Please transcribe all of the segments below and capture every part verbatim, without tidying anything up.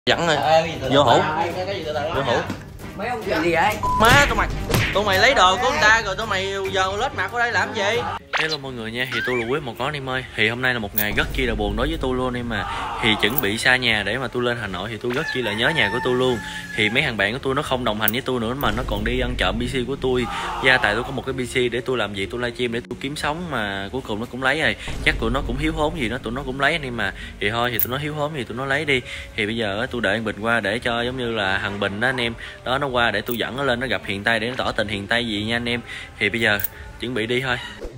Dẫn rồi vô hủ vô hủ mấy ông chuyện gì vậy? má tụi mày tụi mày lấy đồ của người ta rồi tụi mày giờ lết mặt ở đây làm gì? Hello mọi người nha, thì tôi là Quyết một có anh em ơi. Thì hôm nay là một ngày rất chi là buồn đối với tôi luôn em mà. Thì chuẩn bị xa nhà để mà tôi lên Hà Nội thì tôi rất chi là nhớ nhà của tôi luôn. Thì mấy thằng bạn của tôi nó không đồng hành với tôi nữa mà nó còn đi ăn trộm pê xê của tôi. Gia tại tôi có một cái pê xê để tôi làm gì tôi livestream để tôi kiếm sống mà cuối cùng nó cũng lấy rồi. Chắc tụi nó cũng hiếu hốn gì nó tụi nó cũng lấy anh em mà. Thì thôi thì tụi nó hiếu hốn thì tụi nó lấy đi. Thì bây giờ tôi đợi anh Bình qua để cho giống như là thằng Bình đó anh em. Đó nó qua để tôi dẫn nó lên nó gặp Hiền Tây để nó tỏ tình Hiền Tây gì nha anh em. Thì bây giờ chuẩn bị đi thôi.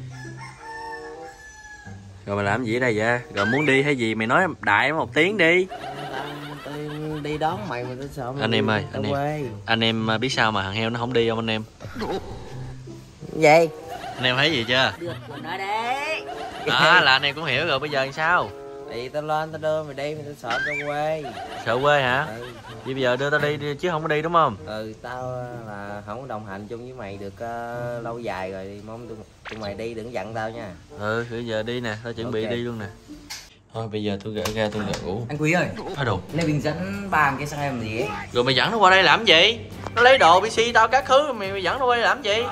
Rồi mày làm gì ở đây vậy? Rồi muốn đi hay gì? Mày nói đại một tiếng đi. Tôi đi đón mày mà tôi sợ mày. Anh em ơi, anh em, anh em biết sao mà thằng heo nó không đi không anh em? Gì? Anh em thấy gì chưa? Được rồi nói đấy. Đó là anh em cũng hiểu rồi, bây giờ làm sao? Thì tao lên tao đưa mày đi, mày tao sợ tao quê. Sợ quê hả? Ừ. Vậy bây giờ đưa tao đi, đi chứ không có đi đúng không? Ừ, tao là không có đồng hành chung với mày được uh, lâu dài rồi, thì mong tụi, tụi mày đi đừng giận tao nha. Ừ, bây giờ đi nè, tao chuẩn okay. bị đi luôn nè. Thôi bây giờ tôi gỡ ra tôi ngủ. Anh Quý ơi, Thôi đồ. Lê Bình dẫn ba cái sang em gì ấy. Rồi mày dẫn nó qua đây làm gì? Nó lấy đồ pê xê tao các thứ mày, mày dẫn nó qua đây làm gì?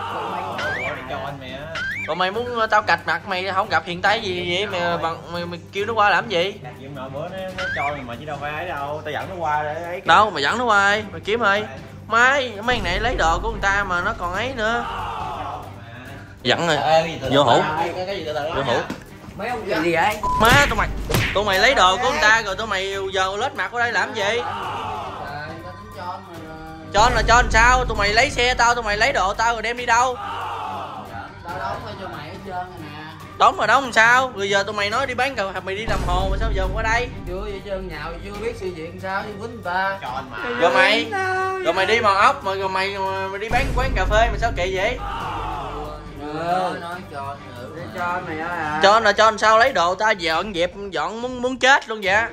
Còn mày muốn tao cạch mặt mày không gặp Hiền Tây gì vậy mày bằng mày, mày kêu nó qua làm gì? Mà bữa nó, nó cho mà chứ đâu phải ấy đâu, tao dẫn nó qua để ấy. Đâu mày dẫn nó qua ai? Mày kiếm ơi. Mấy mấy thằng này lấy đồ của người ta mà nó còn ấy nữa. Dẫn rồi. Vô hủ. Vô hủ. Mấy ông chuyện gì vậy? Má tụi mày tụi mày lấy đồ của người ta rồi tụi mày giờ lết mặt ở đây làm gì? Cho là cho làm sao? Tụi mày lấy xe tao, tụi mày lấy đồ tao rồi đem đi đâu? Tao đóng cho mày hết trơn rồi nè. Đóng mà đóng làm sao? Rồi giờ tụi mày nói đi bán cà mày đi làm hồ mà sao giờ qua đây? Chưa vậy trơn nhào chưa biết sự việc sao chứ quýnh người ta. Rồi mày rồi mày đi mòn ốc mà rồi mày, mày đi bán quán cà phê mà sao kỳ vậy? Ừ. Nói cho để cho mày à. Cho là cho làm sao lấy đồ ta dọn dẹp dọn muốn muốn chết luôn vậy?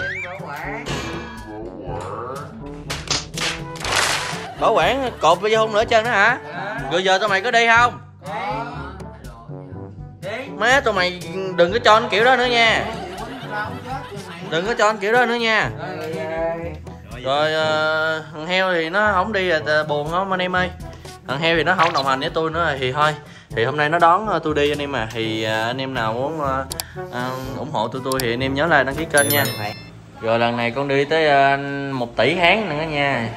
Bảo quản cột vô không nữa chân nữa hả? Rồi giờ tụi mày có đi không? Má tụi mày đừng có cho anh kiểu đó nữa nha. Đừng có cho anh kiểu đó nữa nha. Rồi uh, thằng heo thì nó không đi là buồn không anh em ơi. Thằng heo thì nó không đồng hành với tôi nữa thì thôi. Thì hôm nay nó đón tôi đi anh em à. Thì uh, anh em nào muốn uh, uh, ủng hộ tôi tôi thì anh em nhớ like đăng ký kênh nha. Rồi lần này con đi tới uh, một tỷ tháng nữa nha.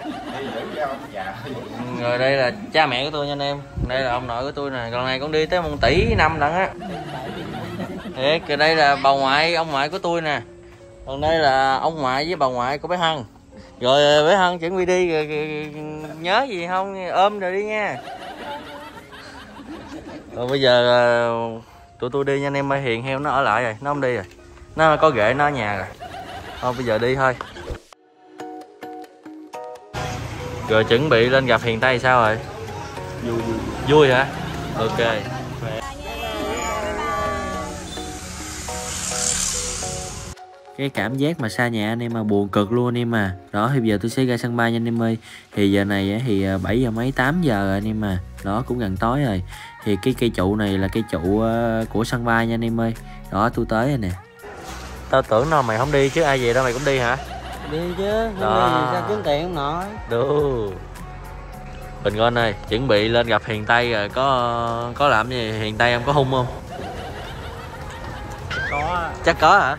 Rồi đây là cha mẹ của tôi nha anh em. Đây là ông nội của tôi nè. Lần này con đi tới một tỷ năm lận á. Thiệt, rồi đây là bà ngoại, ông ngoại của tôi nè. Còn đây là ông ngoại với bà ngoại của bé Hân. Rồi bé Hân chuẩn bị đi rồi, rồi, nhớ gì không ôm rồi đi nha. Rồi bây giờ tụi tôi đi nha anh em ơi. Hiền heo nó ở lại rồi, nó không đi rồi. Nó có ghệ nó ở nhà rồi. Thôi bây giờ đi thôi. Rồi chuẩn bị lên gặp Hiền Tây sao rồi? Vui vui. Vui hả? Ok. Cái cảm giác mà xa nhà anh em mà buồn cực luôn anh em mà. Đó thì bây giờ tôi sẽ ra sân bay nha anh em ơi. Thì giờ này thì bảy giờ mấy tám giờ rồi anh em mà. Đó cũng gần tối rồi. Thì cái cây trụ này là cây trụ của sân bay nha anh em ơi. Đó tôi tới rồi nè. Tao tưởng nào mày không đi chứ ai về đâu mày cũng đi hả? Đi chứ, không đi gì sao kiếm tiền không nổi. Được. Bình Ngon ơi, chuẩn bị lên gặp Hiền Tây rồi có có làm gì Hiền Tây em có hung không? Có. Chắc có hả?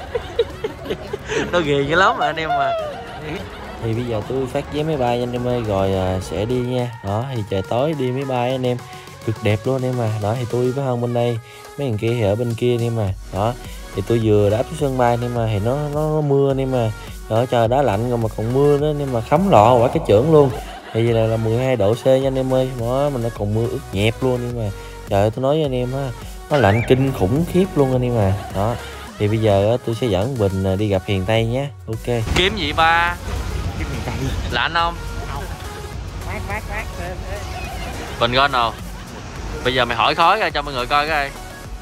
Nó ghiền dữ lắm mà anh em mà. Thì bây giờ tôi phát vé máy bay anh em ơi rồi à, sẽ đi nha. Đó thì trời tối đi máy bay anh em cực đẹp luôn anh em mà. Đó thì tôi với Hân bên đây, mấy thằng kia thì ở bên kia anh em mà. Đó thì tôi vừa đáp xuống sân bay anh em mà thì nó nó, nó mưa anh em mà. Đó trời đá lạnh rồi mà còn mưa nữa nhưng mà khấm lọ quả cái chưởng luôn. Thì vậy này là mười hai độ C nha anh em ơi. Đó mà nó còn mưa ướt nhẹp luôn nhưng mà. Trời ơi tôi nói với anh em á, nó lạnh kinh khủng khiếp luôn anh em à. Đó thì bây giờ tôi sẽ dẫn Bình đi gặp Hiền Tây nhé. Ok. Kiếm gì ba? Kiếm Hiền Tây. Lạnh không? Không. Mát mát mát. Bình Ngon nào. Bây giờ mày hỏi khói ra cho mọi người coi cái.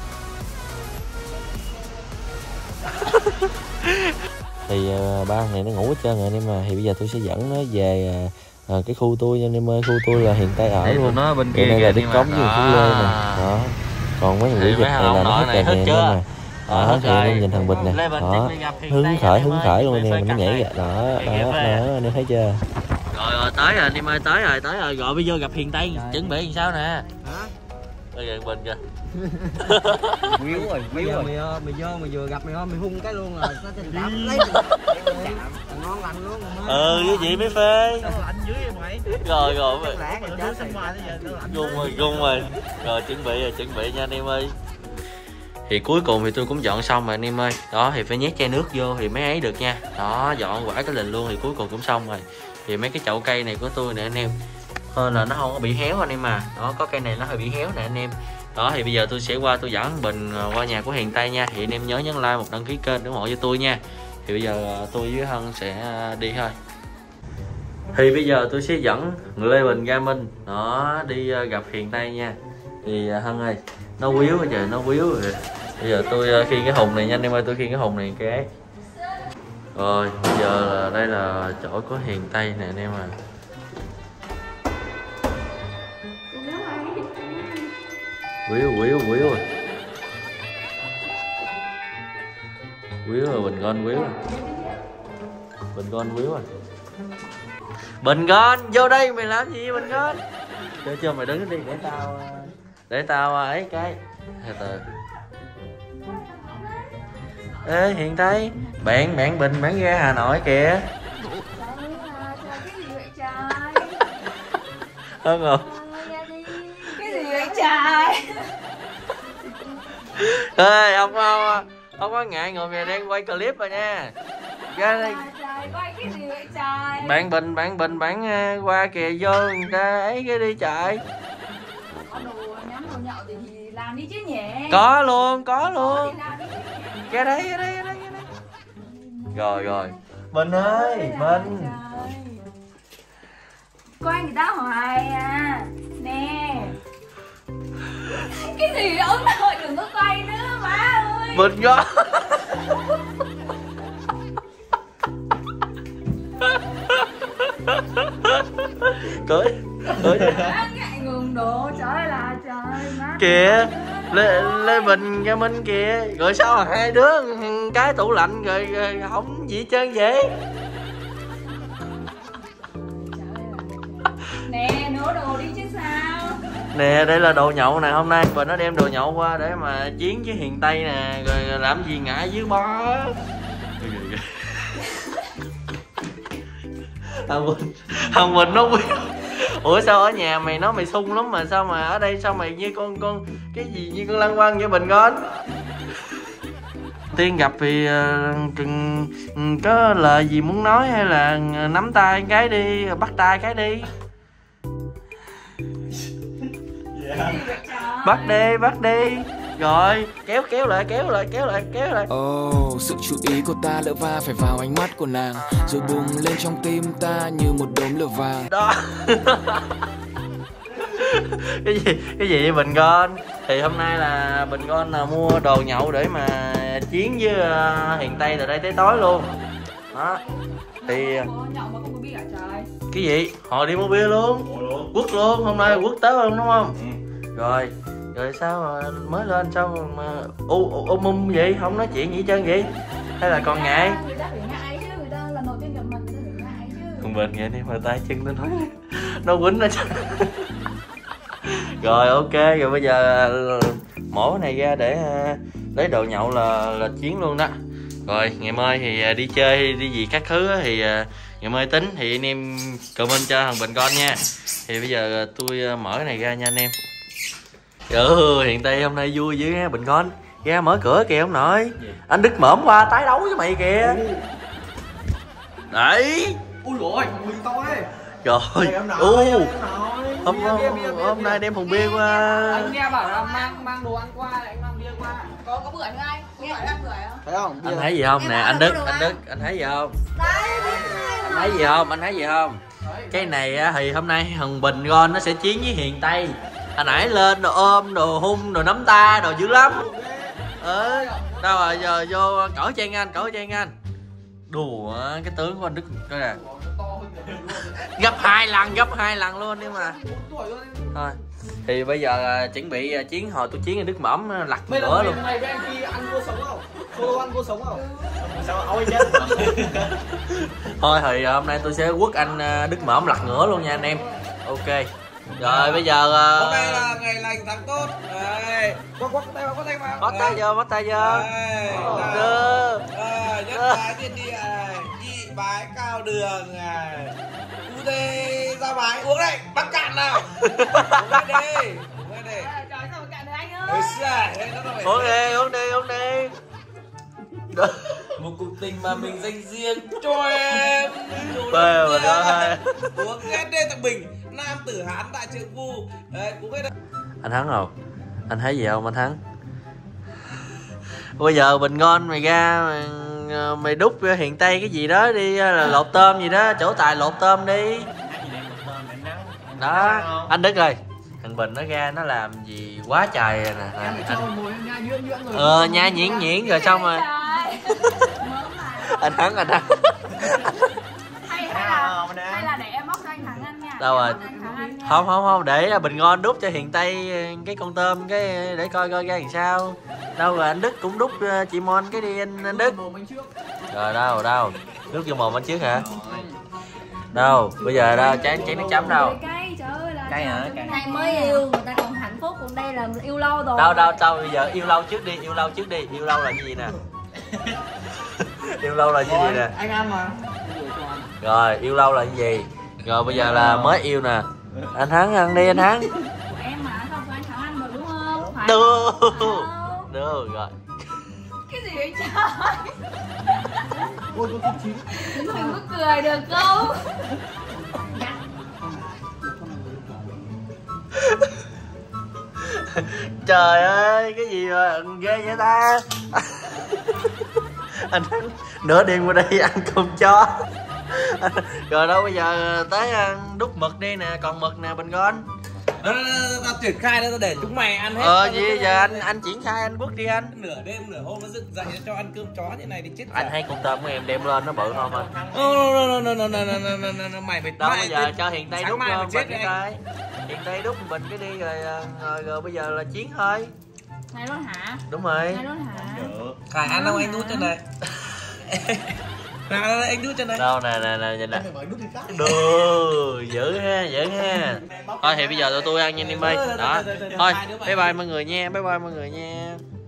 Thì uh, ba này nó ngủ hết trơn rồi anh em mà. Thì bây giờ tôi sẽ dẫn nó về uh, uh, cái khu tôi nha anh em ơi. Khu tôi là Hiền Tây ở luôn. Nó bên kia đây là Đức Cống với Phú Lê nè. Đó. Còn mấy người dịch này là nó hết đèn đèn luôn nè. Đó thì anh em nhìn thằng Bình nè, đó hứng khởi hứng khởi luôn anh em, nó nhảy kìa, đó đó đó anh em thấy chưa. Rồi rồi tới rồi anh em ơi, tới rồi tới rồi, gọi bây giờ gặp Hiền Tây chuẩn bị làm sao nè. Hả? Bây giờ Bình kìa. Miếu rồi, miếu rồi. Mày mày vô mày vừa gặp mày mày hung cái luôn rồi, nó tình cảm lấy. Ngon lành luôn. Ừ cái gì mấy phê. Lạnh dưới mày. Rồi rồi mày. Gung rồi, gung rồi. Rồi chuẩn bị rồi, chuẩn bị nha anh em ơi. Thì cuối cùng thì tôi cũng dọn xong rồi anh em ơi. Đó thì phải nhét chai nước vô thì mới ấy được nha. Đó dọn quả cái lình luôn thì cuối cùng cũng xong rồi. Thì mấy cái chậu cây này của tôi nè anh em, hơn là nó không có bị héo anh em à. Đó có cây này nó hơi bị héo nè anh em. Đó thì bây giờ tôi sẽ qua tôi dẫn Bình qua nhà của Hiền Tây nha. Thì anh em nhớ nhấn like, một đăng ký kênh để ủng hộ cho tôi nha. Thì bây giờ tôi với Hân sẽ đi thôi. Thì bây giờ tôi sẽ dẫn Lê Bình Ga Minh đó đi gặp Hiền Tây nha. Thì Hân ơi, nó quýu rồi trời, nó quýu rồi. Bây giờ tôi khiêng cái hùng này nha anh em ơi, tôi khiêng cái hùng này cái. Rồi bây giờ là đây là chỗ của Hiền Tây nè anh em à. Quýu quýu quýu rồi. Quýu rồi, Bình Gon quýu rồi. Bình Gon quýu rồi. Bình Gon vô đây mày làm gì Bình Gon? Cho cho mày đứng đi để tao để tao ấy cái. Từ từ. Ê Hiền Tây, bạn bạn Bình bạn ra Hà Nội kìa. Không không? Cái gì vậy trời? Ê ông không không có ngại ngồi về đang quay clip rồi nha. Ra đây. Trời quay cái gì vậy trời? Bạn Bình bạn Bình bạn qua kìa, vô người ta ấy cái đi trời. Có đồ nhắm đồ nhậu thì làm đi chứ nhỉ? Có luôn, có luôn. Ra đây, ra đây, ra đây, ra đây. Rồi rồi. Bình ơi, Bình. Coi người ta hoài à. Nè. Cái gì ông nội đừng có quay nữa má ơi. Bình có. Cười. Cười. Ngại ngùng đồ trời là trời má. Kìa. Lê, Lê Bình Ga Minh kìa. Rồi sao mà hai đứa cái tủ lạnh rồi, rồi không gì hết trơn vậy? Nè nổ đồ đi chứ sao. Nè đây là đồ nhậu nè, hôm nay Bình nó đem đồ nhậu qua để mà chiến với Hiền Tây nè. Rồi, rồi làm gì ngại dưới bó. Thằng Bình Thằng Bình nó quyến. Ủa sao ở nhà mày nói mày sung lắm mà sao mà ở đây sao mày như con con cái gì như con lăng quăng vậy Bình con? Tiên gặp thì uh, có lời gì muốn nói hay là nắm tay cái đi, bắt tay cái đi. Yeah. Bắt đi, bắt đi. Rồi, kéo kéo lại, kéo lại, kéo lại, kéo lại. Oh, sự chú ý của ta lỡ va phải vào ánh mắt của nàng, rồi bùng lên trong tim ta như một đốm lửa vàng. Đó. Cái gì, cái gì vậy Bình con? Thì hôm nay là Bình con là mua đồ nhậu để mà chiến với uh, Hiền Tây từ đây tới tối luôn. Đó. Thì nhậu mà không có bia hả trời? cái gì? Họ đi mua bia luôn. Quất luôn, hôm nay quất tới luôn đúng không? Ừ. Rồi. Rồi sao mà mới lên sao mà u um um vậy, không nói chuyện gì hết trơn vậy? Hay là còn ngại? Người ta phải ngại chứ, người ta lần đầu tiên gặp mình người ta phải ngại chứ. Thằng Bình vậy đi mà tay chân nó nói nó quýnh nó. Rồi ok, rồi bây giờ mổ cái này ra để lấy đồ nhậu là là chiến luôn đó. Rồi ngày mai thì đi chơi đi gì các thứ thì ngày mai tính, thì anh em comment cho thằng Bình con nha. Thì bây giờ tôi mở cái này ra nha anh em. Ừ, Hiền Tây hôm nay vui dữ Bình con. Ra mở cửa kìa ông nội. Anh Đức Mởm qua tái đấu với mày kìa. Đấy. Ui rồi, mùi to ấy. Rồi. U. Hôm, hôm, hôm nay đem thùng bia qua. Anh nghe bảo là mang mang đồ ăn qua, lại anh mang bia qua. Có có bưởi không anh? Có bưởi ăn bưởi không? Thấy không? Anh thấy gì không nè, anh Đức, anh Đức, anh thấy gì không? Anh thấy gì không? Anh thấy gì không? Cái này á thì hôm nay thằng Bình con nó sẽ chiến với Hiền Tây. Hồi nãy lên đồ ôm, đồ hung, đồ nắm tay, đồ dữ lắm. Ừ, đâu rồi giờ vô cởi trang anh, cởi trang anh. Đùa cái tướng của anh Đức coi nè. Gấp hai lần, gấp hai lần luôn nhưng mà. Thôi. Thì bây giờ chuẩn bị chiến, hồi tôi chiến anh Đức Mỏm lặt nữa luôn. Mày với anh Phi ăn cua sống không? Cô ăn cô sống không? Sao ôi chết. Thôi thì hôm nay tôi sẽ quất anh Đức Mởm lặt ngửa luôn nha anh em. Ok. Rồi bây giờ hôm nay là ngày lành tháng tốt. Đây. Quất quất tay vào, quất tay vào. bắt tay vô, bắt tay vô. Đưa. Rồi, nhất bái thiên địa này, nhị bái cao đường này. U tê ra bái uống đây, bắt cạn nào. Uống đây đi. Uống đây đi. Trời sao mà cạn được anh Ôi ơi. giời, thế nó phải. Uống đi, uống đi, uống đi. Một cuộc tình mà mình dành riêng cho em. Bê mà đó hai. Uống hết đi thằng Bình, nam tử Hán đại trượng phu. Đấy, uống hết đây. Anh Thắng không? Anh thấy gì không anh Thắng? Bây giờ Bình ngon mày ra mày, mày đút hiện Tây cái gì đó đi, là lột tôm gì đó, chỗ Tài lột tôm đi. Đó, anh Đức ơi. Thằng Bình nó ra nó làm gì quá trời rồi nè. Anh, anh... Ờ, nha nhuyễn nhuyễn rồi xong rồi. Anh Thắng, anh Thắng. Hay, hay là hay là để em móc cho anh Thắng ăn nha. Đâu rồi? Anh Thắng ăn nha. Không không không, để Bình ngon đút cho Hiền Tây cái con tôm cái để coi coi ra làm sao. Đâu rồi anh Đức cũng đút chị Mon cái đi anh, anh Đức. Rồi đâu đâu. Đút vô mồm anh trước hả? Đâu, bây giờ đâu, chán chán nước chấm đâu. Cay, trời ơi là Cay hả? Cay. Này mới yêu người ta còn hạnh phúc, còn đây là yêu lâu rồi. Đâu đâu đâu, bây giờ yêu lâu trước đi, yêu lâu trước đi, yêu lâu là cái gì nè? Yêu lâu là cái gì nè? Anh ăn mà. Rồi, yêu lâu là cái gì? Rồi bây giờ là mới yêu nè. Anh Thắng ăn đi anh Thắng. của em mà, không phải anh Thắng ăn được đúng không? Phải Được. không? Được rồi. Cái gì vậy trời? Đừng có cười được không? Trời ơi, cái gì mà ghê vậy ta? Anh Thắng nửa đêm qua đây ăn cơm chó. Rồi đâu bây giờ tới ăn đút mực đi nè, còn mực nè Bình ngon. Đó, tao triển khai đó, tao để chúng mày ăn hết. Ờ gì giờ anh anh triển khai anh quất đi anh. Nửa đêm nửa hôm nó dựng dậy cho ăn cơm chó như này thì chết. Anh thấy con tôm của em đem lên nó bự không anh? No no no no no no no no no no mày mày Đâu bây giờ cho Hiền Tây đút mai bình chết cái đi. coi. Hiền Tây đút bình cái đi rồi, rồi rồi bây giờ là chiến thôi. Này luôn hả? Đúng rồi. Này luôn hả? Khải ăn đâu anh đút cho này. Nào anh đút cho này. Đâu nè nè nè nhìn nè. Đồ dữ ha, dữ ha. Thôi thì bây giờ tụi tôi ăn nha anh em ơi. Đó. Thôi, bye bye mọi người nha, bye bye mọi người nha.